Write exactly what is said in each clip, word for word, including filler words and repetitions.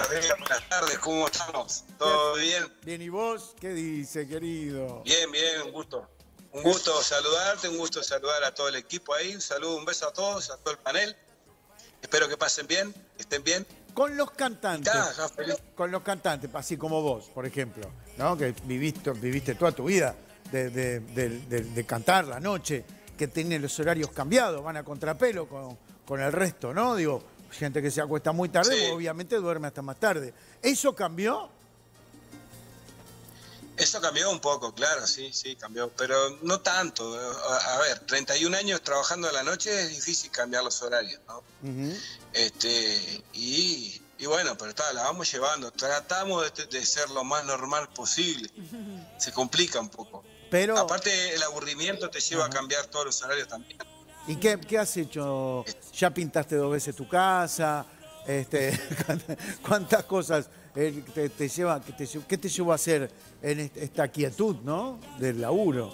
Gabriel, buenas tardes, ¿cómo estamos? ¿Todo bien? Bien, ¿y vos? ¿Qué dice, querido? Bien, bien, un gusto. Un gusto saludarte, un gusto saludar a todo el equipo ahí. Un saludo, un beso a todos, a todo el panel. Espero que pasen bien, que estén bien. Con los cantantes, Ya, ya, feliz. con los cantantes, así como vos, por ejemplo, ¿no? Que viviste, viviste toda tu vida de, de, de, de, de cantar la noche, que tiene los horarios cambiados, van a contrapelo con, con el resto, ¿no? Digo, gente que se acuesta muy tarde, Sí. obviamente duerme hasta más tarde. ¿Eso cambió? Eso cambió un poco, claro, sí, sí, cambió, pero no tanto. A, a ver, treinta y un años trabajando a la noche es difícil cambiar los horarios, ¿no? Uh-huh. Este, y, y bueno, pero está, la vamos llevando. Tratamos de, de ser lo más normal posible. Se complica un poco. Pero, aparte, el aburrimiento te lleva uh-huh. a cambiar todos los horarios también. ¿Y qué, qué has hecho? ¿Ya pintaste dos veces tu casa? Este, ¿Cuántas cosas te, te lleva, que te, qué te llevó a hacer en esta quietud, ¿no? Del laburo.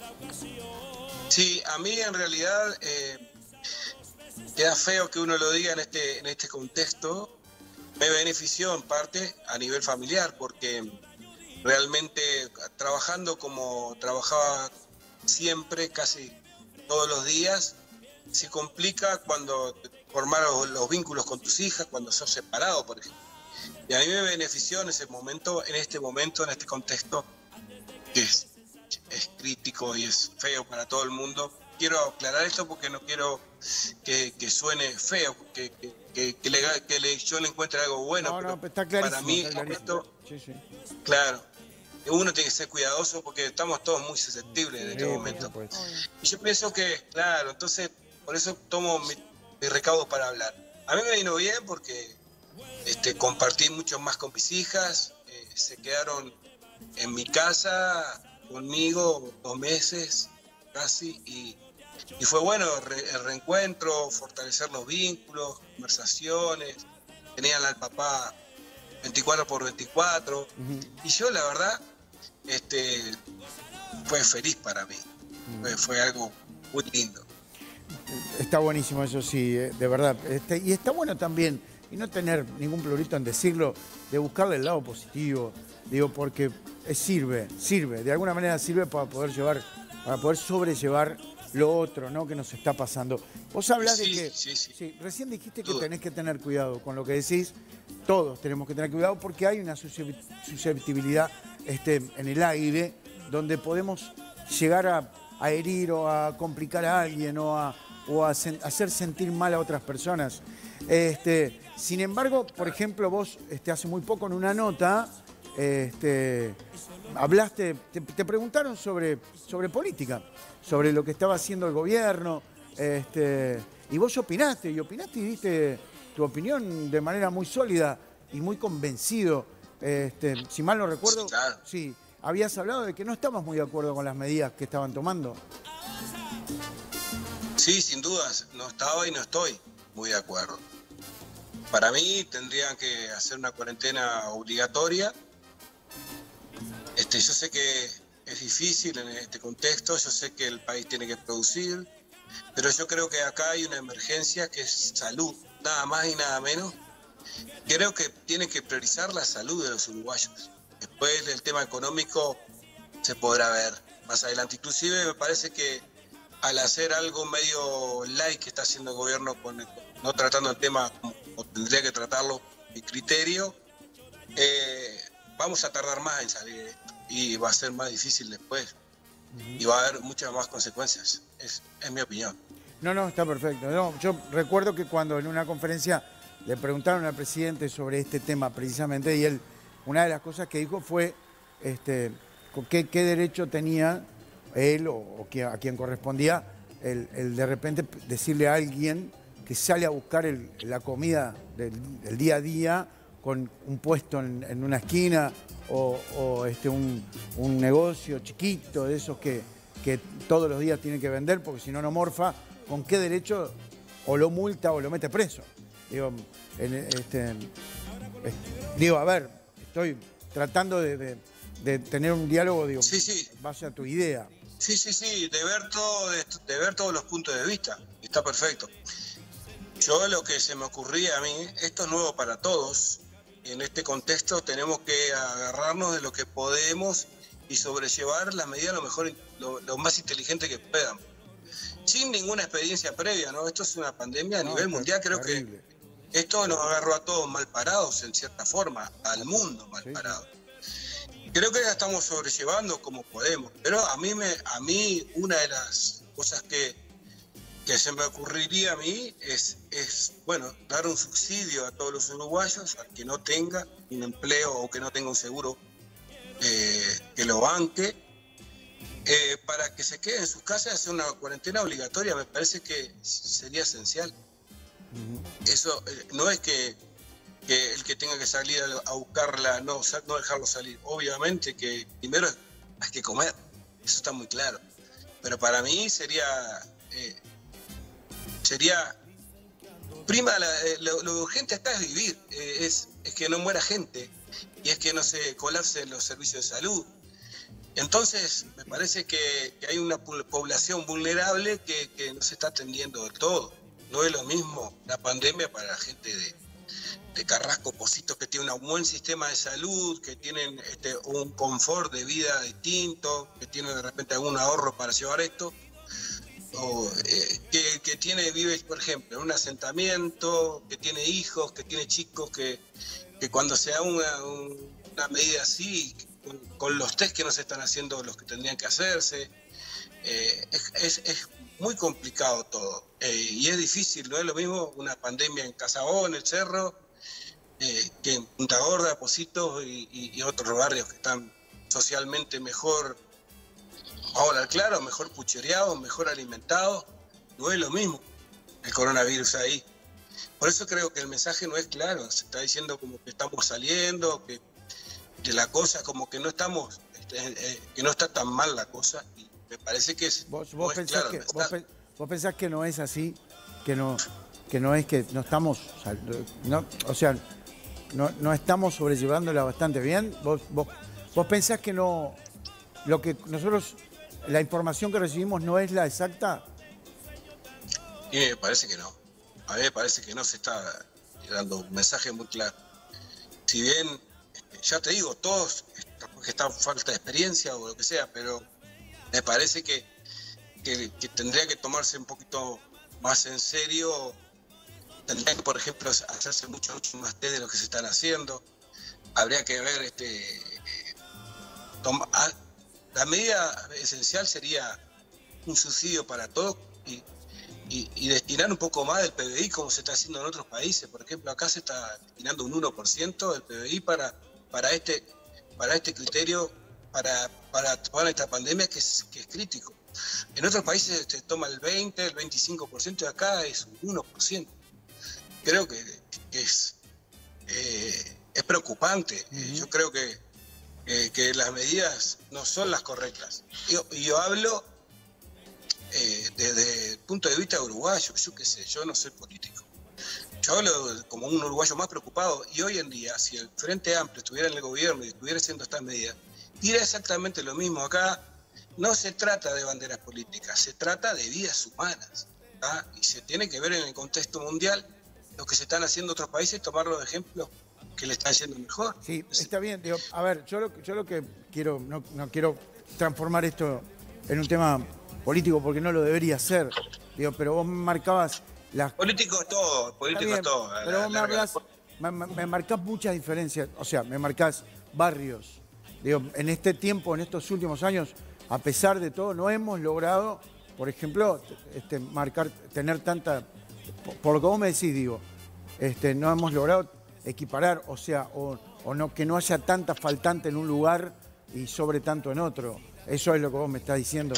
Sí, a mí en realidad eh, queda feo que uno lo diga en este, en este contexto. Me benefició en parte a nivel familiar porque realmente trabajando como trabajaba siempre, casi todos los días, se complica cuando formar los, los vínculos con tus hijas, cuando sos separado, por ejemplo. Y a mí me benefició en ese momento, en este momento, en este contexto, que es, es crítico y es feo para todo el mundo. Quiero aclarar esto porque no quiero que, que suene feo, que, que, que, que, le, que le, yo le encuentre algo bueno. No, pero no, está clarísimo. Para mí, está esto, sí, sí. Claro, uno tiene que ser cuidadoso porque estamos todos muy susceptibles en este sí, momento. Y yo pienso que, claro, entonces, por eso tomo mi, mi recaudo para hablar. A mí me vino bien porque este, compartí mucho más con mis hijas, eh, se quedaron en mi casa conmigo dos meses casi y, y fue bueno re, el reencuentro, fortalecer los vínculos, conversaciones, tenían al papá veinticuatro por veinticuatro uh-huh. y yo la verdad este, fue feliz para mí, uh-huh. fue, fue algo muy lindo. Está buenísimo eso, sí, de verdad. Este, y está bueno también, y no tener ningún plurito en decirlo, de buscarle el lado positivo, digo, porque sirve, sirve, de alguna manera sirve para poder llevar, para poder sobrellevar lo otro, ¿no? Que nos está pasando. Vos hablás sí, de que, sí, sí. Sí, recién dijiste que tenés que tener cuidado con lo que decís, todos tenemos que tener cuidado porque hay una susceptibilidad este, en el aire donde podemos llegar a, a herir o a complicar a alguien o a o a sen hacer sentir mal a otras personas. Este, sin embargo, por ejemplo, vos este, hace muy poco en una nota este, hablaste, te, te preguntaron sobre, sobre política, sobre lo que estaba haciendo el gobierno, este, y vos opinaste, y opinaste y diste tu opinión de manera muy sólida y muy convencido. Este, si mal no recuerdo, sí, claro. sí, habías hablado de que no estabas muy de acuerdo con las medidas que estaban tomando. Sí, sin dudas, no estaba y no estoy muy de acuerdo. Para mí tendrían que hacer una cuarentena obligatoria. Este, yo sé que es difícil en este contexto, yo sé que el país tiene que producir, pero yo creo que acá hay una emergencia que es salud, nada más y nada menos. Creo que tiene que priorizar la salud de los uruguayos. Después del tema económico se podrá ver más adelante. Inclusive me parece que al hacer algo medio light que está haciendo el gobierno, con el, no tratando el tema como tendría que tratarlo, mi criterio, eh, vamos a tardar más en salir de esto y va a ser más difícil después uh-huh. y va a haber muchas más consecuencias, es, es mi opinión. No, no, está perfecto. No, yo recuerdo que cuando en una conferencia le preguntaron al presidente sobre este tema precisamente y él, una de las cosas que dijo fue este, qué, qué derecho tenía él o, o a quien correspondía el, el de repente decirle a alguien que sale a buscar el, la comida del, del día a día con un puesto en, en una esquina o, o este, un, un negocio chiquito de esos que, que todos los días tiene que vender porque si no, no morfa, ¿con qué derecho o lo multa o lo mete preso? Digo, en, este, digo a ver, estoy tratando de, de, de tener un diálogo, digo, sí, sí. base a tu idea. Sí, sí, sí, de ver, todo, de, de ver todos los puntos de vista, está perfecto. Yo lo que se me ocurría a mí, esto es nuevo para todos, en este contexto tenemos que agarrarnos de lo que podemos y sobrellevar las medidas lo mejor, lo, lo más inteligente que puedan. Sin ninguna experiencia previa, ¿no? Esto es una pandemia a no, nivel mundial, creo terrible. que esto nos agarró a todos mal parados, en cierta forma, al mundo mal sí. parado. Creo que ya estamos sobrellevando como podemos, pero a mí, me, a mí una de las cosas que, que se me ocurriría a mí es, es, bueno, dar un subsidio a todos los uruguayos, al que no tenga un empleo o que no tenga un seguro eh, que lo banque, eh, para que se quede en sus casas y hacer una cuarentena obligatoria. Me parece que sería esencial. Uh-huh. Eso eh, no es que que el que tenga que salir a buscarla, no, no dejarlo salir. Obviamente que primero hay que comer, eso está muy claro. Pero para mí sería, eh, sería, prima, la, eh, lo, lo urgente acá es vivir, eh, es, es que no muera gente y es que no se colapsen los servicios de salud. Entonces, me parece que, que hay una población vulnerable que, que no se está atendiendo del todo. No es lo mismo la pandemia para la gente de de Carrasco, Positos, que tienen un buen sistema de salud, que tienen este, un confort de vida distinto, que tienen de repente algún ahorro para llevar esto, o eh, que, que tiene, vive, por ejemplo, en un asentamiento, que tiene hijos, que tiene chicos, que, que cuando se da una, una medida así, con, con los test que no se están haciendo los que tendrían que hacerse, eh, es, es, es muy complicado todo, eh, y es difícil, no es lo mismo una pandemia en Casabó, en el Cerro, Eh, que en Punta Gorda, Positos y, y, y otros barrios que están socialmente mejor, ahora claro, mejor puchereados, mejor alimentados. No es lo mismo el coronavirus ahí. Por eso creo que el mensaje no es claro, se está diciendo como que estamos saliendo, que, que la cosa, como que no estamos, eh, eh, que no está tan mal la cosa, y me parece que es, ¿Vos, no vos, es pensás claro que, vos, pe vos pensás que no es así, que no, que no es que no estamos, no, o sea, No, no estamos sobrellevándola bastante bien. ¿Vos, vos, vos pensás que no, lo que nosotros, la información que recibimos no es la exacta? Y me parece que no. A mí me parece que no se está dando un mensaje muy claro. Si bien, ya te digo, todos, que está falta de experiencia o lo que sea, pero me parece que, que, que tendría que tomarse un poquito más en serio. Tendría que, por ejemplo, hacerse mucho, mucho más test de lo que se están haciendo. Habría que ver, este, toma, la medida esencial sería un subsidio para todos y, y, y destinar un poco más del P B I como se está haciendo en otros países. Por ejemplo, acá se está destinando un uno por ciento del P B I para, para, este, para este criterio, para, para, para esta pandemia que es, que es crítico. En otros países se toma el veinte, el veinticinco por ciento, y acá es un uno por ciento. Creo que, que es, eh, es preocupante. Uh-huh. Yo creo que, eh, que las medidas no son las correctas. Yo, yo hablo eh, desde el punto de vista uruguayo, yo qué sé, yo no soy político. Yo hablo como un uruguayo más preocupado, y hoy en día, si el Frente Amplio estuviera en el gobierno y estuviera haciendo estas medidas, diría exactamente lo mismo. Acá no se trata de banderas políticas, se trata de vidas humanas, ¿tá? Y se tiene que ver en el contexto mundial lo que se están haciendo otros países, tomar los ejemplos que le están haciendo mejor. Sí, está bien. Digo, a ver, yo lo, yo lo que quiero, no, no quiero transformar esto en un tema político porque no lo debería ser. Digo, pero vos me marcabas las... Político es todo, político es todo. Pero la, vos me, hablás, me, me marcás muchas diferencias, o sea, me marcás barrios. Digo, en este tiempo, en estos últimos años, a pesar de todo, no hemos logrado, por ejemplo, este, marcar, tener tanta... Por lo que vos me decís, digo, este, no hemos logrado equiparar, o sea, o, o no, que no haya tanta faltante en un lugar y sobre tanto en otro. Eso es lo que vos me estás diciendo.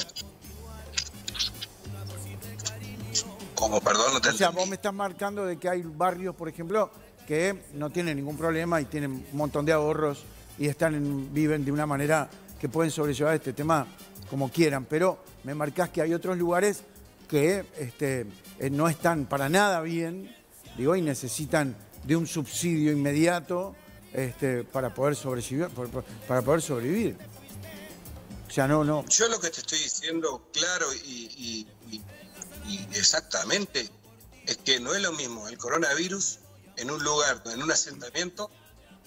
¿Cómo? Perdón, no te O sea, entendí. vos me estás marcando de que hay barrios, por ejemplo, que no tienen ningún problema y tienen un montón de ahorros y están en, viven de una manera que pueden sobrellevar este tema como quieran. Pero me marcás que hay otros lugares que este, no están para nada bien, digo, y necesitan de un subsidio inmediato este, para poder sobrevivir, para poder sobrevivir. O sea, no, no. Yo lo que te estoy diciendo claro y, y, y, y exactamente es que no es lo mismo el coronavirus en un lugar, en un asentamiento,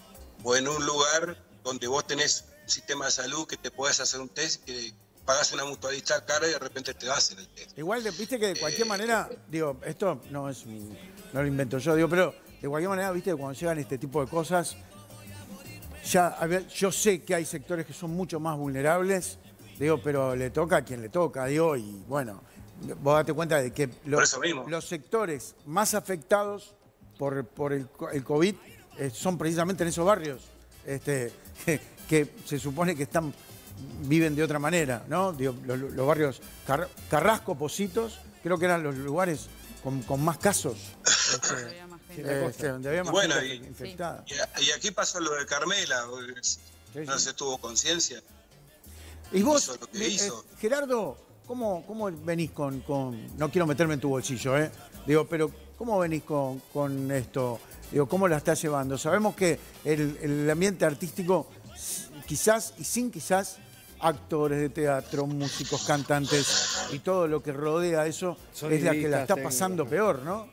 o en un lugar donde vos tenés un sistema de salud que te podés hacer un test, que pagás una mutualista cara y de repente te hacen el test. Igual, viste que de cualquier Eh, manera, digo, esto no es no lo invento yo, digo, pero de cualquier manera, viste, cuando llegan este tipo de cosas, ya, a ver, yo sé que hay sectores que son mucho más vulnerables, digo, pero le toca a quien le toca, digo, y bueno, vos date cuenta de que Por los, eso mismo. los sectores más afectados por, por el, el COVID eh, son precisamente en esos barrios, este, que, que se supone que están viven de otra manera, ¿no? Digo, los, los barrios Car, Carrasco, Positos, creo que eran los lugares con, con más casos. Este, este, donde había más bueno, gente y, infectada. Y, y aquí pasó lo de Carmela, Sí, no sí. se tuvo conciencia. Y vos, hizo lo que eh, hizo. Gerardo, ¿cómo, cómo venís con, con... No quiero meterme en tu bolsillo, ¿eh? Digo, pero ¿cómo venís con, con esto? Digo, ¿cómo la estás llevando? Sabemos que el, el ambiente artístico, quizás y sin quizás, actores de teatro, músicos, cantantes y todo lo que rodea eso, es la que la está pasando peor, ¿no?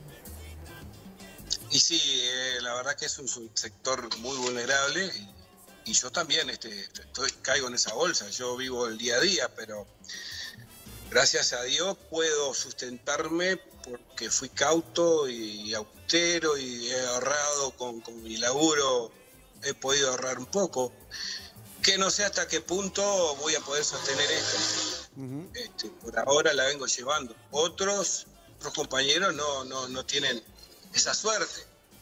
Y sí, eh, la verdad que es un, un sector muy vulnerable y, y yo también este, estoy, caigo en esa bolsa. Yo vivo el día a día, pero gracias a Dios puedo sustentarme porque fui cauto y austero y he ahorrado con, con mi laburo, he podido ahorrar un poco. Que no sé hasta qué punto voy a poder sostener esto. Uh-huh. este, por ahora la vengo llevando. Otros, otros compañeros no, no, no tienen esa suerte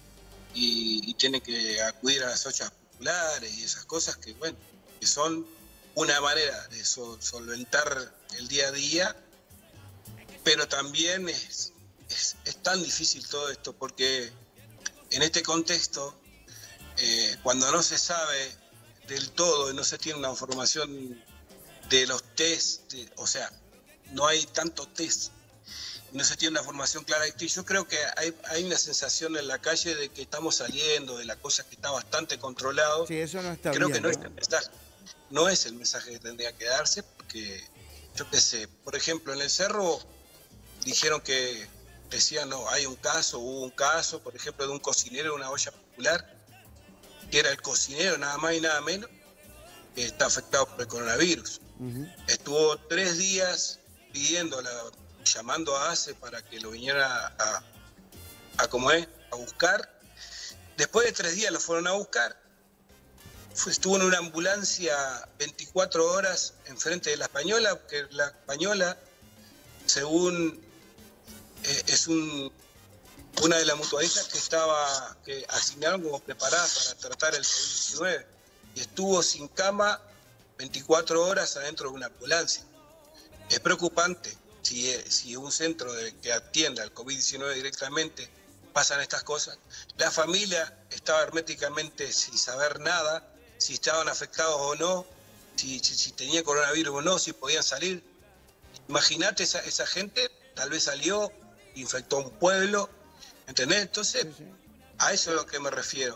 y, y tienen que acudir a las ollas populares y esas cosas que, bueno, que son una manera de so, solventar el día a día, pero también es, es, es tan difícil todo esto porque en este contexto, eh, cuando no se sabe del todo y no se tiene una información de los test, de, o sea, no hay tanto test, no se tiene una formación clara de esto, y yo creo que hay, hay una sensación en la calle de que estamos saliendo de la cosa que está bastante controlado. Sí, eso no está creo bien, que no, ¿no? es el mensaje, no es el mensaje que tendría que darse, porque yo qué sé, por ejemplo, en el Cerro dijeron que, decían, no, hay un caso, hubo un caso, por ejemplo, de un cocinero de una olla popular, que era el cocinero nada más y nada menos, que está afectado por el coronavirus. Uh-huh. Estuvo tres días pidiendo, la, llamando a ACE para que lo viniera a, a, ¿cómo es?, a buscar. Después de tres días lo fueron a buscar. Fue, estuvo en una ambulancia veinticuatro horas enfrente de la Española, que la Española, según eh, es un... una de las mutualistas que estaba, que asignaron como preparada para tratar el COVID diecinueve y estuvo sin cama veinticuatro horas adentro de una ambulancia. Es preocupante si, si un centro de, que atienda al COVID diecinueve directamente pasan estas cosas. La familia estaba herméticamente sin saber nada, si estaban afectados o no, si, si, si tenía coronavirus o no, si podían salir. Imagínate esa, esa gente, tal vez salió, infectó a un pueblo. ¿Entendés? Entonces, sí, sí. A eso es a lo que me refiero.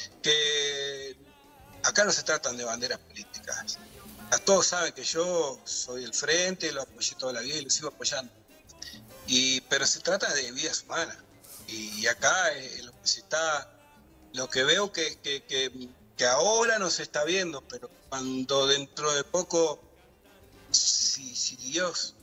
Que acá no se tratan de banderas políticas. Todos saben que yo soy del frente, lo apoyé toda la vida y lo sigo apoyando. Y, pero se trata de vidas humanas. Y, y acá eh, lo que se está, lo que veo que, que, que, que ahora no se está viendo, pero cuando dentro de poco, si, si Dios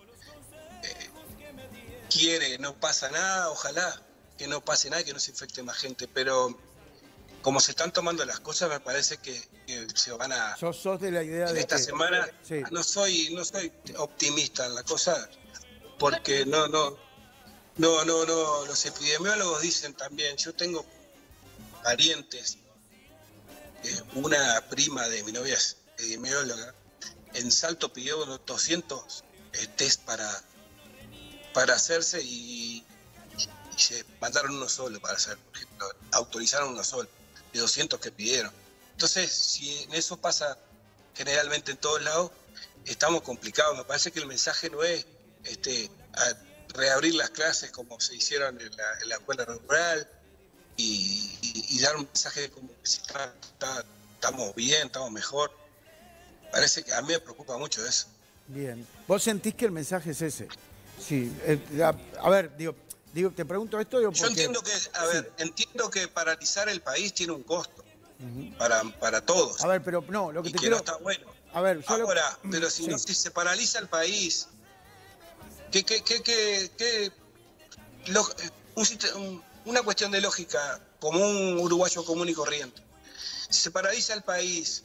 eh, quiere, no pasa nada, ojalá que no pase nada, que no se infecte más gente, pero como se están tomando las cosas, me parece que, que se van a... ¿Sos, sos de la idea en de esta que... semana sí. no soy no soy optimista en la cosa, porque no, no, no, no, no, los epidemiólogos dicen también, yo tengo parientes, eh, una prima de mi novia es epidemióloga, en Salto pidió unos doscientos eh, test para, para hacerse y y se mandaron uno solo para hacer, por ejemplo, autorizaron uno solo, de doscientos que pidieron. Entonces, si en eso pasa generalmente en todos lados, estamos complicados. Me parece que el mensaje no es este, reabrir las clases como se hicieron en la, en la escuela rural y, y, y dar un mensaje de como que si está, está, estamos bien, estamos mejor. Parece que a mí me preocupa mucho eso. Bien. ¿Vos sentís que el mensaje es ese? Sí. Eh, a, a ver, digo... Digo, te pregunto esto, digo, porque... Yo entiendo que, a ver, sí. entiendo que paralizar el país tiene un costo. uh-huh. para, para todos. A ver, pero no, lo que y te que quiero... no está bueno. A ver, yo Ahora, lo... pero si, sí. no, si se paraliza el país, ¿qué, qué, qué, qué, qué lo, un, un, una cuestión de lógica, como un uruguayo común y corriente? Si se paraliza el país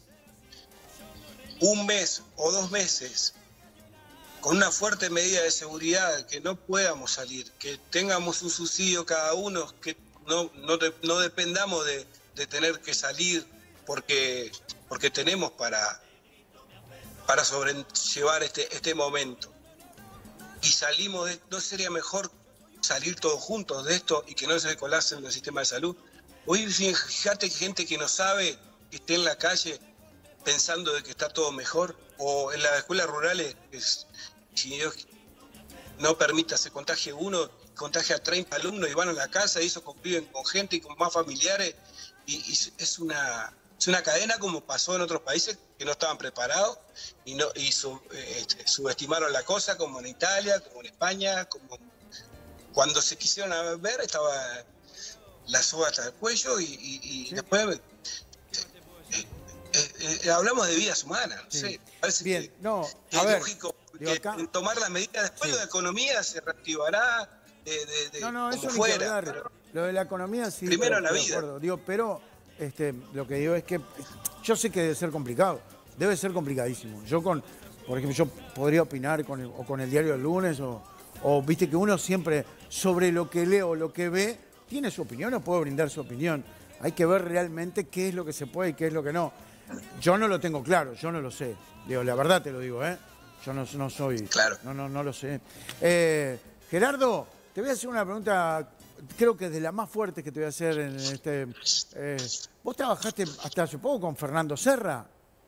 un mes o dos meses con una fuerte medida de seguridad, que no podamos salir, que tengamos un subsidio cada uno, que no, no, de, no dependamos de, de tener que salir porque, porque tenemos para, para sobrellevar este, este momento. Y salimos de, ¿no sería mejor salir todos juntos de esto y que no se colapse en el sistema de salud? Hoy fíjate que gente que no sabe, que esté en la calle pensando de que está todo mejor, o en las escuelas rurales, es, si Dios no permita se contagie uno, contagia a treinta alumnos y van a la casa y eso conviven con gente y con más familiares, y, y es una es una cadena como pasó en otros países que no estaban preparados y no y sub, eh, subestimaron la cosa, como en Italia, como en España, como cuando se quisieron ver estaba la soga hasta el cuello y, y, y sí. después eh, eh, eh, hablamos de vidas humanas, no sí. sé, parece Bien, que, no, que a es ver, lógico digo, que acá... tomar las medidas, después sí. la economía se reactivará de, de, de no, no, como eso fuera. Ni pero, lo de la economía sí. Primero pero, la vida. Acuerdo, digo, pero este, lo que digo es que yo sé que debe ser complicado, debe ser complicadísimo. Yo con, por ejemplo, yo podría opinar con el, o con el diario del lunes o, o viste que uno siempre sobre lo que lee o lo que ve tiene su opinión o puede brindar su opinión. Hay que ver realmente qué es lo que se puede y qué es lo que no. Yo no lo tengo claro, yo no lo sé. Digo, la verdad te lo digo, ¿eh? Yo no, no soy... Claro. No, no, no lo sé. Eh, Gerardo, te voy a hacer una pregunta, creo que es de las más fuertes que te voy a hacer en este... Eh, ¿Vos trabajaste hasta hace poco con Fernando Serra?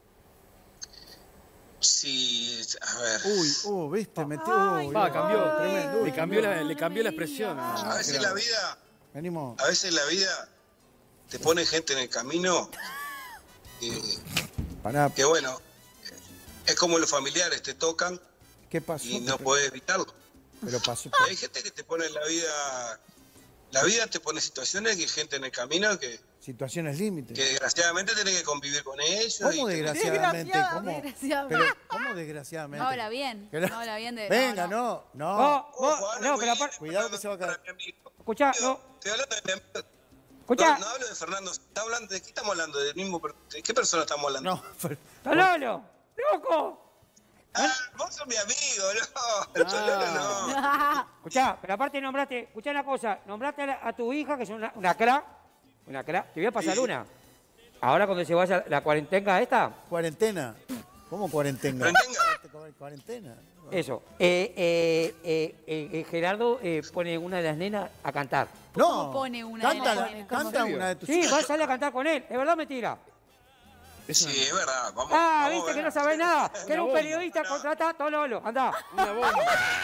Sí, a ver... Uy, uh, viste, metió... Uy, Va, cambió, ay, tremendo. Le cambió la, le cambió la expresión. A, a veces la vida... Venimos. A veces la vida te pone gente en el camino y, Pará. que bueno, es como los familiares, te tocan ¿Qué pasó? y no podés evitarlo. Pero pasó. Pero hay gente que te pone en la vida, la vida te pone situaciones que hay gente en el camino que, Situaciones límites. que desgraciadamente tenés que convivir con ellos. ¿Cómo y desgraciadamente? Desgraciado, ¿Cómo? desgraciadamente. Pero, ¿cómo desgraciadamente? Ahora bien, Que no- ahora bien de... Venga, no, no, no. Vos, Ojo, vos, ahora no, voy pero a- aparte, Cuidado que se va a caer. mi amigo. escuchá, Estoy no, hablando de mi amigo. escuchá, No, no hablo de Fernando, está hablando, ¿de qué estamos hablando? ¿Del mismo, per- ¿De qué persona estamos hablando? No, pero- Lolo, loco. Ah, vos sos mi amigo, no, el Chololo no. Escuchá, pero aparte nombraste, escuchá una cosa, nombraste a, la- a tu hija, que es una, una cra, una cra, te voy a pasar Sí. una. Ahora cuando se vaya la cuarentena esta, cuarentena. ¿Cómo cuarentena? Cuarentena. Cuarentena. eso, eh, eh, eh, eh, eh, Gerardo eh, pone una de las nenas a cantar. No. ¿Cómo pone una de canta, las nenas? ¿Cómo? canta una de tus Sí, va a salir a cantar con él, ¿es verdad o mentira? Sí, es verdad, vamos. Ah, vamos a viste ver. que no sabés nada, que era un bomba. periodista No. contratado, Lolo, andá. Una bomba.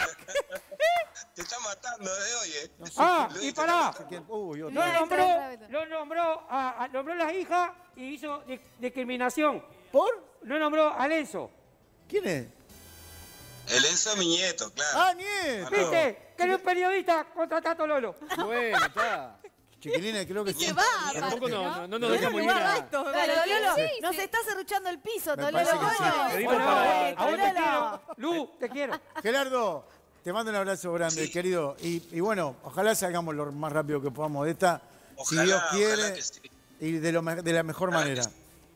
Te está matando de hoy, eh. Ah, Luis, y te pará, está ¿Quién? Uy, lo otra vez. nombró, Entra, entra. lo nombró, a, a- nombró a la hija y hizo di- discriminación. ¿Por? Lo nombró a Lenzo. ¿Quién es? El Enzo es mi nieto, claro. Ah, Nieto. no. ¿Viste? Que era un periodista contratado, Lolo. Bueno, está. Chiquilines, creo que sí. Se va, Tampoco aparte, no, ¿no? no, no nos Pero dejamos no ir guarda a... esto, Claro, Lolo, Lolo, sí, nos sí. está cerruchando el piso, Me Tololo. parece que sí. Bueno, Pedimos Bueno, para- a vos te Lolo. quiero. Lu, te quiero. Gerardo, te mando un abrazo grande, Sí. querido. Y, y bueno, ojalá salgamos lo más rápido que podamos de esta, Ojalá, si Dios quiere, ojalá que sí. y de, lo, me- de la mejor Ojalá manera. que sí.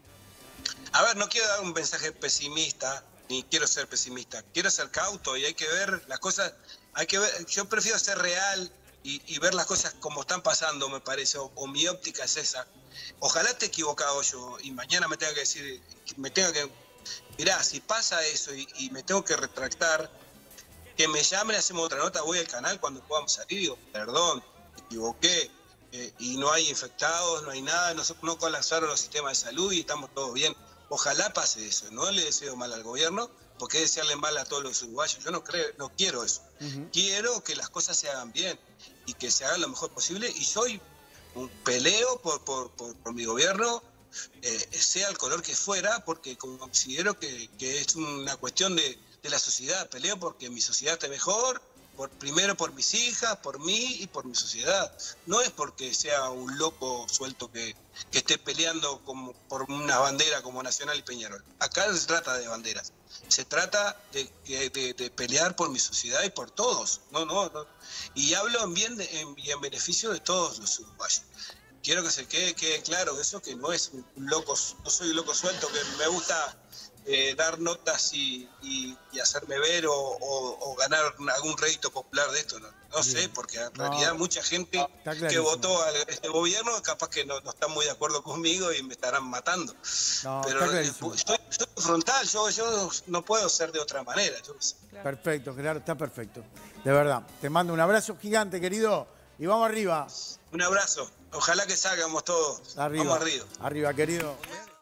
A ver, no quiero dar un mensaje pesimista, ni quiero ser pesimista. Quiero ser cauto y hay que ver las cosas, hay que ver, yo prefiero ser real y, y ver las cosas como están pasando, me parece, o, o mi óptica es esa. Ojalá esté equivocado yo y mañana me tenga que decir, me tenga que, mirá, si pasa eso y, y me tengo que retractar, que me llamen, hacemos otra nota, voy al canal cuando podamos salir y digo, perdón, me equivoqué, eh, y no hay infectados, no hay nada, no, no colapsaron los sistemas de salud y estamos todos bien. Ojalá pase eso, no le deseo mal al gobierno, porque es desearle mal a todos los uruguayos, yo no creo, no quiero eso. Ujú. Quiero que las cosas se hagan bien y que se hagan lo mejor posible y soy un peleo por, por, por, por mi gobierno, eh, sea el color que fuera, porque considero que, que es una cuestión de, de la sociedad, peleo porque mi sociedad esté mejor por, primero por mis hijas, por mí y por mi sociedad. No es porque sea un loco suelto que, que esté peleando como, por una bandera como Nacional y Peñarol. Acá no se trata de banderas, se trata de, de, de pelear por mi sociedad y por todos. No, no, no. Y hablo en, bien de, en, en beneficio de todos los uruguayos. Quiero que se quede, quede claro eso, que no es un loco, no soy un loco suelto, que me gusta eh, dar notas y, y, y hacerme ver o, o, o ganar algún rédito popular de esto. No, no sé, porque en No, realidad mucha gente que votó a este gobierno capaz que no, no está muy de acuerdo conmigo y me estarán matando. No, Pero está eh, clarísimo. estoy, estoy frontal, yo, yo no puedo ser de otra manera. Yo qué sé. Perfecto, Gerardo, está perfecto. De verdad. Te mando un abrazo gigante, querido. Y vamos arriba. Un abrazo. Ojalá que salgamos todos. Arriba. Vamos arriba. Arriba, querido.